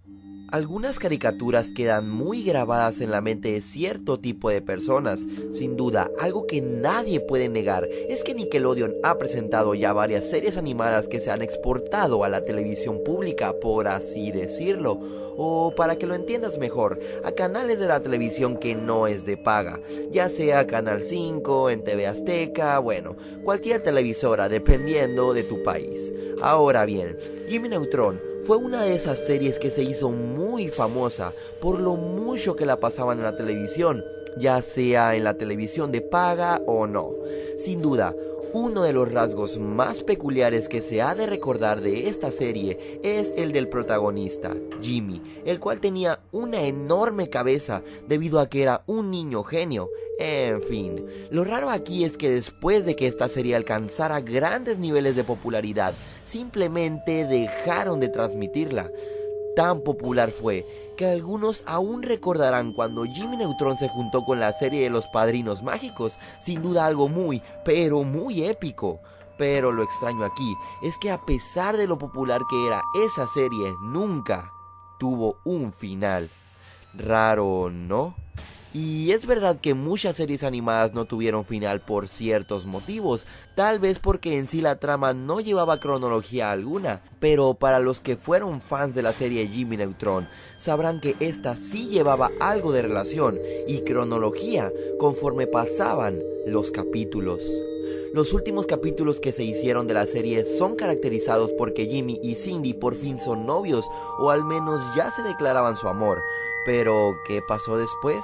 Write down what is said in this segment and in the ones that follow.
Algunas caricaturas quedan muy grabadas en la mente de cierto tipo de personas. Sin duda, algo que nadie puede negar es que Nickelodeon ha presentado ya varias series animadas que se han exportado a la televisión pública, por así decirlo. O para que lo entiendas mejor, a canales de la televisión que no es de paga, ya sea Canal 5, en TV Azteca, bueno, cualquier televisora dependiendo de tu país. Ahora bien, Jimmy Neutron fue una de esas series que se hizo muy famosa por lo mucho que la pasaban en la televisión, ya sea en la televisión de paga o no. Sin duda, uno de los rasgos más peculiares que se ha de recordar de esta serie es el del protagonista, Jimmy, el cual tenía una enorme cabeza debido a que era un niño genio. En fin, lo raro aquí es que después de que esta serie alcanzara grandes niveles de popularidad, simplemente dejaron de transmitirla. Tan popular fue que algunos aún recordarán cuando Jimmy Neutron se juntó con la serie de los Padrinos Mágicos, sin duda algo muy, pero muy épico. Pero lo extraño aquí es que a pesar de lo popular que era esa serie, nunca tuvo un final. Raro, ¿no? Y es verdad que muchas series animadas no tuvieron final por ciertos motivos, tal vez porque en sí la trama no llevaba cronología alguna, pero para los que fueron fans de la serie Jimmy Neutron, sabrán que esta sí llevaba algo de relación y cronología conforme pasaban los capítulos. Los últimos capítulos que se hicieron de la serie son caracterizados porque Jimmy y Cindy por fin son novios, o al menos ya se declaraban su amor. Pero, ¿qué pasó después?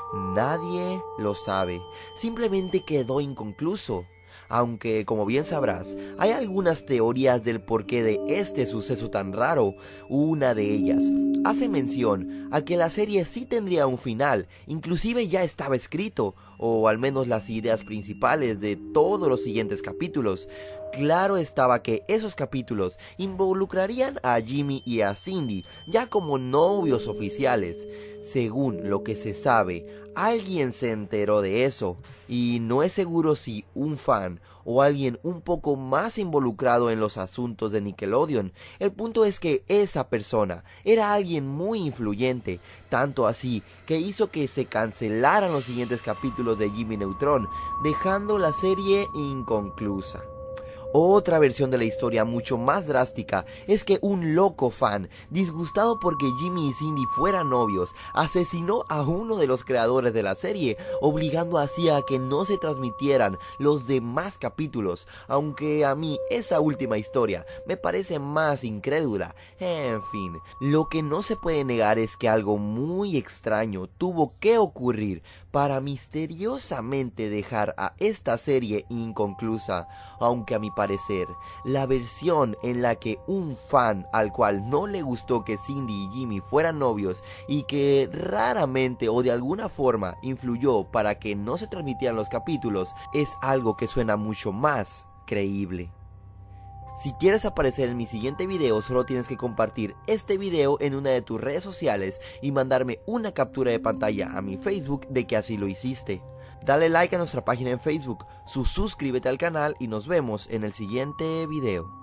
Nadie lo sabe, simplemente quedó inconcluso. Aunque, como bien sabrás, hay algunas teorías del porqué de este suceso tan raro. Una de ellas hace mención a que la serie sí tendría un final, inclusive ya estaba escrito, o al menos las ideas principales de todos los siguientes capítulos. Claro estaba que esos capítulos involucrarían a Jimmy y a Cindy ya como novios oficiales. Según lo que se sabe, alguien se enteró de eso, y no es seguro si un fan o alguien un poco más involucrado en los asuntos de Nickelodeon. El punto es que esa persona era alguien muy influyente, tanto así que hizo que se cancelaran los siguientes capítulos de Jimmy Neutron, dejando la serie inconclusa. Otra versión de la historia mucho más drástica es que un loco fan, disgustado porque Jimmy y Cindy fueran novios, asesinó a uno de los creadores de la serie, obligando así a que no se transmitieran los demás capítulos, aunque a mí esa última historia me parece más incrédula. En fin, lo que no se puede negar es que algo muy extraño tuvo que ocurrir para misteriosamente dejar a esta serie inconclusa, aunque a mi parecer, la versión en la que un fan al cual no le gustó que Cindy y Jimmy fueran novios y que raramente o de alguna forma influyó para que no se transmitieran los capítulos, es algo que suena mucho más creíble. Si quieres aparecer en mi siguiente video, solo tienes que compartir este video en una de tus redes sociales y mandarme una captura de pantalla a mi Facebook de que así lo hiciste. Dale like a nuestra página en Facebook, suscríbete al canal y nos vemos en el siguiente video.